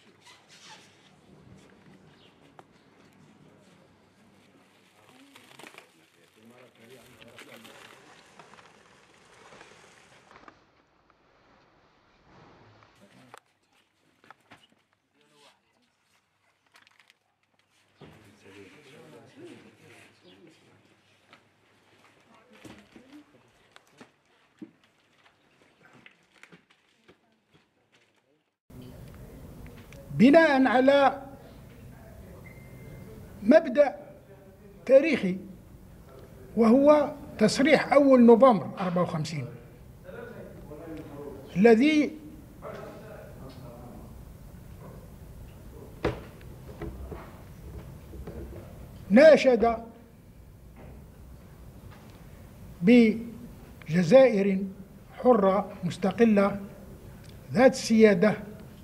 بناء على مبدأ تاريخي، وهو تصريح أول نوفمبر 54 الذي ناشد بجزائر حرة مستقلة ذات السيادة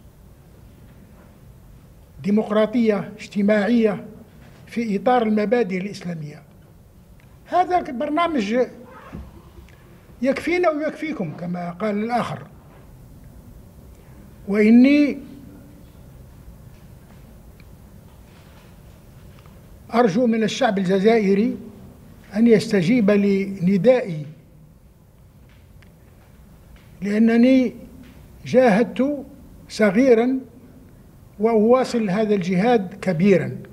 ديمقراطية اجتماعية في إطار المبادئ الإسلامية. هذا برنامج يكفينا ويكفيكم كما قال الآخر، وإني أرجو من الشعب الجزائري أن يستجيب لندائي، لأنني جاهدت صغيرا وأواصل هذا الجهاد كبيرا.